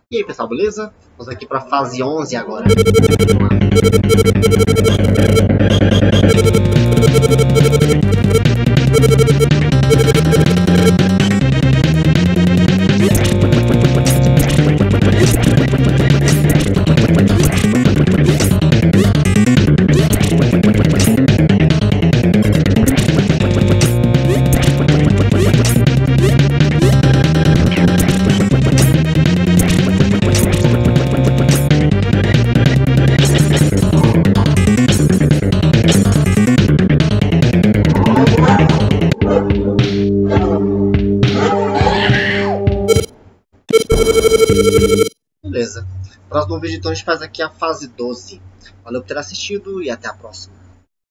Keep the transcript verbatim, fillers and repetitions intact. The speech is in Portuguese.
E aí pessoal, beleza? Vamos aqui para a fase onze agora. Beleza. Próximo vídeo então a gente faz aqui a fase doze. Valeu por ter assistido e até a próxima.